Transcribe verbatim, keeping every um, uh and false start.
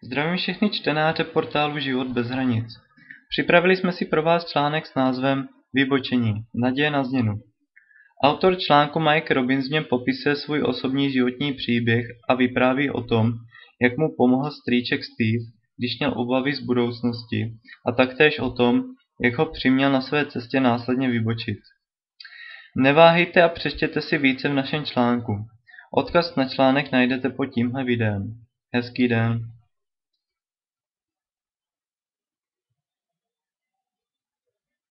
Zdravím všechny čtenáře portálu Život bez hranic. Připravili jsme si pro vás článek s názvem Vybočení. Naděje na změnu. Autor článku Mike Robbins v něm popisuje svůj osobní životní příběh a vypráví o tom, jak mu pomohl strýček Steve, když měl obavy z budoucnosti, a taktéž o tom, jak ho přiměl na své cestě následně vybočit. Neváhejte a přečtěte si více v našem článku. Odkaz na článek najdete pod tímhle videem. Hezký den.